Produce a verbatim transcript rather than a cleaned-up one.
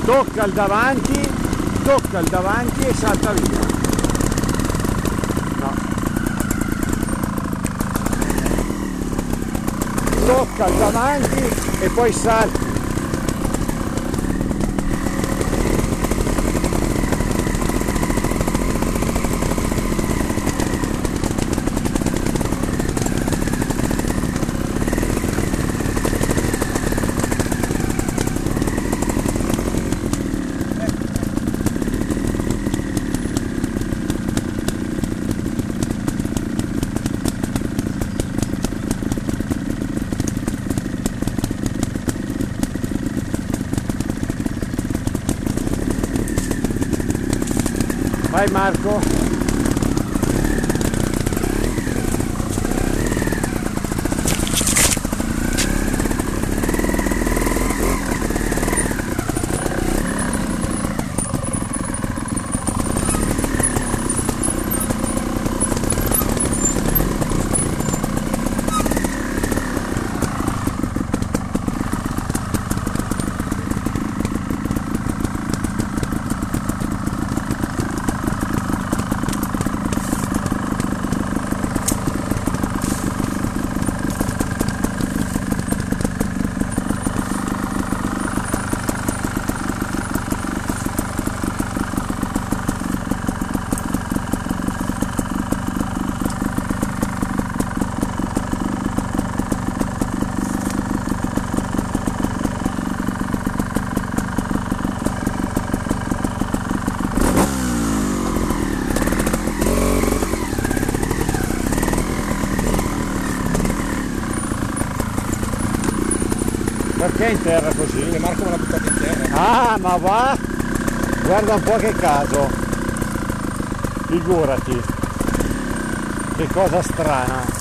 tocca il davanti, tocca il davanti e salta via. No. Tocca il davanti e poi salti. Vai Marco. Perché in terra così? Marco me l'ha buttato in terra. Ah, ma va! Guarda un po' che caso. Figurati. Che cosa strana.